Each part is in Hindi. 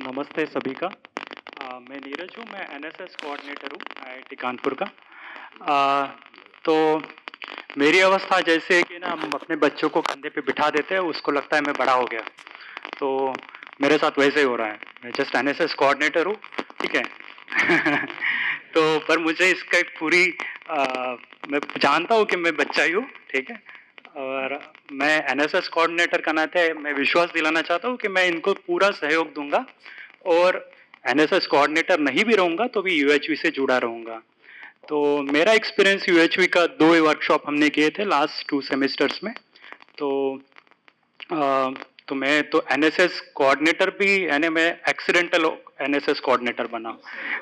नमस्ते सभी का। मैं नीरज हूँ, मैं एनएसएस कोऑर्डिनेटर हूँ आईआईटी कानपुर का। तो मेरी अवस्था जैसे है कि ना, हम अपने बच्चों को कंधे पे बिठा देते हैं, उसको लगता है मैं बड़ा हो गया। तो मेरे साथ वैसे ही हो रहा है। मैं जस्ट एनएसएस कोऑर्डिनेटर हूँ, ठीक है। तो पर मुझे इसका एक पूरी मैं जानता हूँ कि मैं बच्चा ही हूँ, ठीक है। और मैं एनएसएस कोऑर्डिनेटर का नाते मैं विश्वास दिलाना चाहता हूँ कि मैं इनको पूरा सहयोग दूंगा, और एनएसएस कोऑर्डिनेटर नहीं भी रहूँगा तो भी यूएचवी से जुड़ा रहूँगा। तो मेरा एक्सपीरियंस यूएचवी का 2 वर्कशॉप हमने किए थे लास्ट 2 सेमेस्टर्स में। तो अ, तो मैं तो एनएसएस कोऑर्डिनेटर भी, यानी मैं एक्सीडेंटल एनएसएस कोऑर्डिनेटर बना।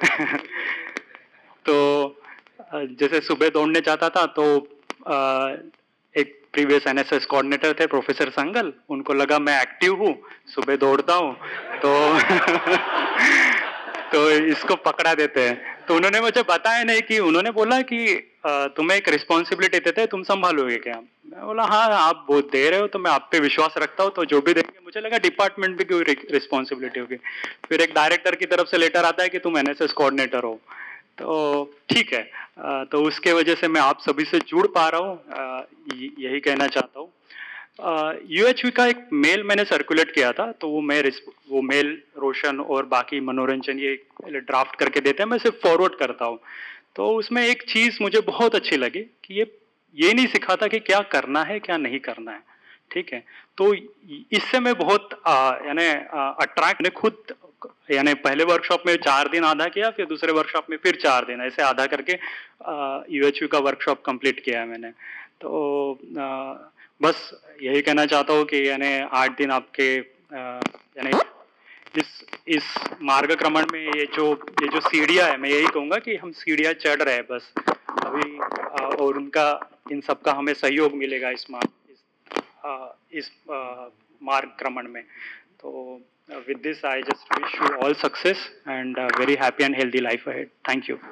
तो जैसे सुबह दौड़ने जाता था तो एक प्रीवियस एनएसएस कोऑर्डिनेटर थे प्रोफेसर संगल, उनको लगा मैं एक्टिव हूँ, सुबह दौड़ता हूँ, तो तो इसको पकड़ा देते हैं। तो उन्होंने मुझे बताया नहीं, कि उन्होंने बोला कि तुम्हें एक रिस्पॉन्सिबिलिटी देते हैं, तुम संभालोगे क्या? मैं बोला हाँ, आप बहुत दे रहे हो तो मैं आप पे विश्वास रखता हूँ, तो जो भी देंगे। मुझे लगा डिपार्टमेंट भी क्यों रिस्पॉन्सिबिलिटी होगी। फिर एक डायरेक्टर की तरफ से लेटर आता है कि तुम एनएसएस कोऑर्डिनेटर हो। तो ठीक है, तो उसके वजह से मैं आप सभी से जुड़ पा रहा हूँ, यही कहना चाहता हूँ। यूएचवी का एक मेल मैंने सर्कुलेट किया था, तो वो मेल रोशन और बाकी मनोरंजन ये ड्राफ्ट करके देते हैं, मैं सिर्फ फॉरवर्ड करता हूँ। तो उसमें एक चीज़ मुझे बहुत अच्छी लगी कि ये नहीं सिखाता कि क्या करना है क्या नहीं करना है, ठीक है। तो इससे मैं बहुत यानी अट्रैक्ट ने खुद, यानी पहले वर्कशॉप में 4 दिन आधा किया, फिर दूसरे वर्कशॉप में फिर 4 दिन, ऐसे आधा करके यूएचवी का वर्कशॉप कंप्लीट किया है मैंने। तो बस यही कहना चाहता हूँ कि यानी 8 दिन आपके यानी इस मार्गक्रमण में ये जो सीढ़ियाँ है, मैं यही कहूँगा कि हम सीढ़ियाँ चढ़ रहे हैं बस अभी, और उनका इन सब का हमें सहयोग मिलेगा इस मार्गक्रमण में। तो with this I just wish you all success and very happy and healthy life ahead. Thank you.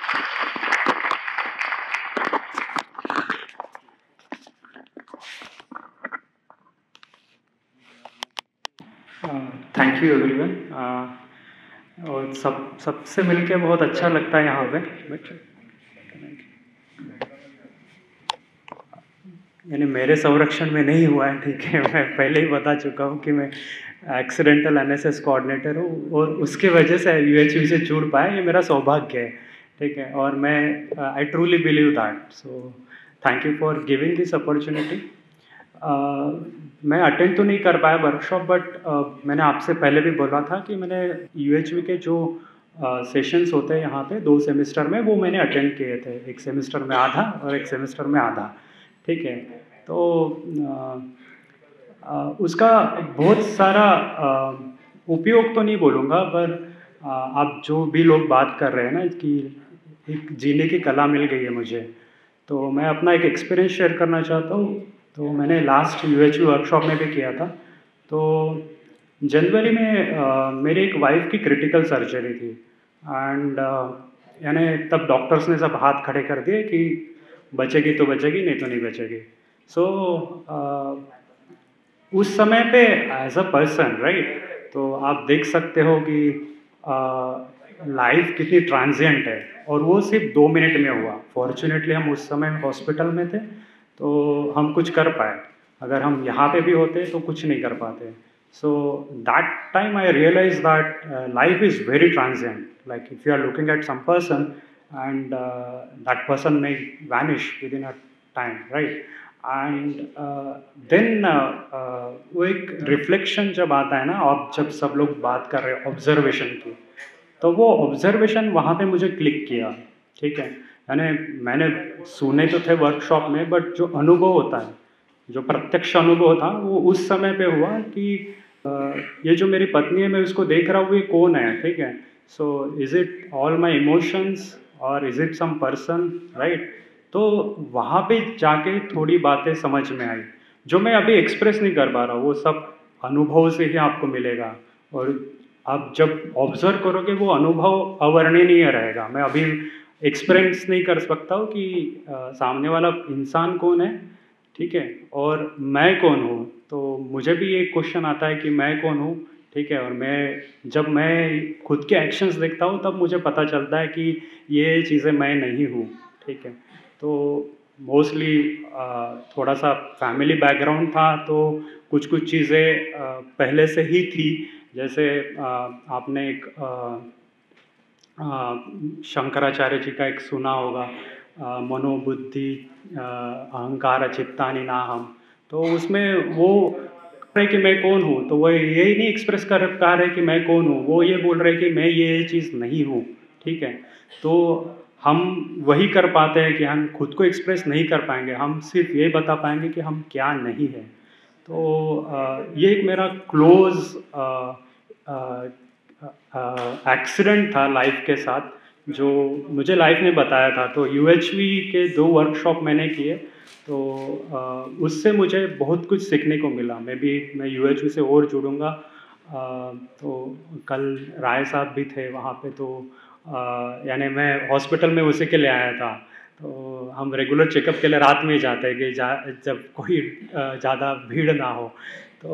Thank you everyone. और सबसे मिलके बहुत अच्छा लगता है यहाँ पे। यानी मेरे संरक्षण में नहीं हुआ है, ठीक है। मैं पहले ही बता चुका हूँ कि मैं एक्सीडेंटल एनएसएस कोऑर्डिनेटर हूँ, और उसके वजह से यूएचवी से जुड़ पाया, ये मेरा सौभाग्य है, ठीक है। और मैं I truly believe that. So thank you for giving this opportunity. मैं अटेंड तो नहीं कर पाया वर्कशॉप, बट मैंने आपसे पहले भी बोला था कि मैंने यूएचवी के जो सेशंस होते हैं यहाँ पे 2 सेमेस्टर में, वो मैंने अटेंड किए थे। एक सेमेस्टर में आधा और एक सेमेस्टर में आधा, ठीक है। तो उसका बहुत सारा उपयोग तो नहीं बोलूँगा, पर आप जो भी लोग बात कर रहे हैं ना, कि एक जीने की कला मिल गई है मुझे, तो मैं अपना एक एक्सपीरियंस शेयर करना चाहता हूँ। तो मैंने लास्ट यूएचवी वर्कशॉप में भी किया था। तो जनवरी में मेरी एक वाइफ की क्रिटिकल सर्जरी थी, एंड यानी तब डॉक्टर्स ने सब हाथ खड़े कर दिए कि बचेगी तो बचेगी, नहीं तो नहीं बचेगी। सो उस समय पे एज अ पर्सन, राइट, तो आप देख सकते हो कि लाइफ कितनी ट्रांजिएंट है, और वो सिर्फ 2 मिनट में हुआ। फॉर्चुनेटली हम उस समय हॉस्पिटल में थे, तो हम कुछ कर पाए। अगर हम यहाँ पे भी होते तो कुछ नहीं कर पाते। So that time I realize that life is very transient. Like if you are looking at some person, and that person may vanish within a time, right. And then वो एक रिफ्लेक्शन जब आता है ना, और जब सब लोग बात कर रहे हैं ऑब्जर्वेशन की, तो वो ऑब्जर्वेशन वहाँ पे मुझे क्लिक किया, ठीक है। यानी मैंने सुने तो थे वर्कशॉप में, बट जो अनुभव होता है, जो प्रत्यक्ष अनुभव था, वो उस समय पे हुआ कि ये जो मेरी पत्नी है, मैं उसको देख रहा हूँ, ये कौन है, ठीक है। So is it all my emotions और is it some person, right. तो वहाँ पे जाके थोड़ी बातें समझ में आई, जो मैं अभी एक्सप्रेस नहीं कर पा रहा हूँ। वो सब अनुभव से ही आपको मिलेगा, और आप जब ऑब्जर्व करोगे वो अनुभव अवर्णनीय रहेगा। मैं अभी एक्सपीरियंस नहीं कर सकता हूँ कि सामने वाला इंसान कौन है, ठीक है, और मैं कौन हूँ। तो मुझे भी एक क्वेश्चन आता है कि मैं कौन हूँ, ठीक है। और जब मैं खुद के एक्शंस देखता हूँ तब मुझे पता चलता है कि ये चीज़ें मैं नहीं हूँ, ठीक है। तो मोस्टली थोड़ा सा फैमिली बैकग्राउंड था, तो कुछ कुछ चीज़ें पहले से ही थी। जैसे आपने एक शंकराचार्य जी का एक सुना होगा, मनोबुद्धि अहंकार चित्तानि नाहम। तो उसमें वो रहे कि मैं कौन हूँ, तो वो यही नहीं एक्सप्रेस कर पा रहे कि मैं कौन हूँ, वो ये बोल रहे कि मैं ये चीज़ नहीं हूँ, ठीक है। तो हम वही कर पाते हैं कि हम खुद को एक्सप्रेस नहीं कर पाएंगे, हम सिर्फ ये बता पाएंगे कि हम क्या नहीं है। तो ये एक मेरा क्लोज एक्सीडेंट था लाइफ के साथ, जो मुझे लाइफ ने बताया था। तो यूएचवी के 2 वर्कशॉप मैंने किए, तो उससे मुझे बहुत कुछ सीखने को मिला। मैं यूएचवी से और जुड़ूंगा। तो कल राय साहब भी थे वहाँ पे, तो यानी मैं हॉस्पिटल में उसी के लिए आया था। तो हम रेगुलर चेकअप के लिए रात में ही जाते हैं कि जब कोई ज़्यादा भीड़ ना हो। तो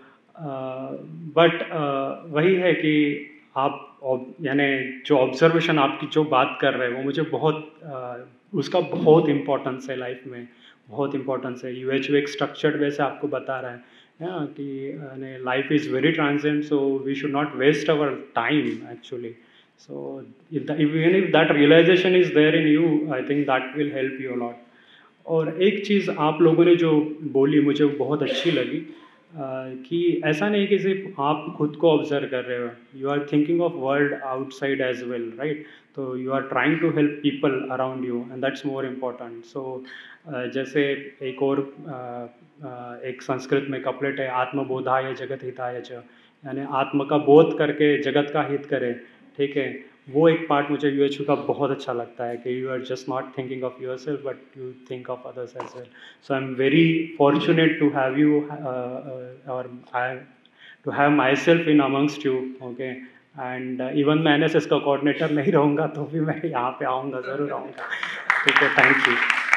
बट वही है कि आप यानी जो ऑब्जर्वेशन आपकी जो बात कर रहे हैं वो मुझे उसका बहुत इम्पोर्टेंस है लाइफ में, बहुत इम्पोर्टेंस है। यूएचवी एक स्ट्रक्चर्ड वे से आपको बता रहा है कि life is very transient, so we should not waste our time actually. So even if that realization is there in you, I think that will help you a lot. और एक चीज़ आप लोगों ने जो बोली मुझे बहुत अच्छी लगी, कि ऐसा नहीं कि सिर्फ आप खुद को ऑब्जर्व कर रहे हो, you are thinking of world outside as well, right. तो you are trying to help people around you, and that's more important. So जैसे एक और एक संस्कृत में कपलेट है, आत्मबोधाय जगत हिताय च, यानी आत्म का बोध करके जगत का हित करे, ठीक है। वो एक पार्ट मुझे यूएचयू का बहुत अच्छा लगता है कि you are just not thinking of yourself but you think of others as well. So I am very fortunate to have you, और I too have myself in amongst you, okay. And even मैं एनएसएस का कोऑर्डिनेटर नहीं रहूँगा तो भी मैं यहाँ पे आऊँगा, ज़रूर आऊँगा, ठीक है। Thank you.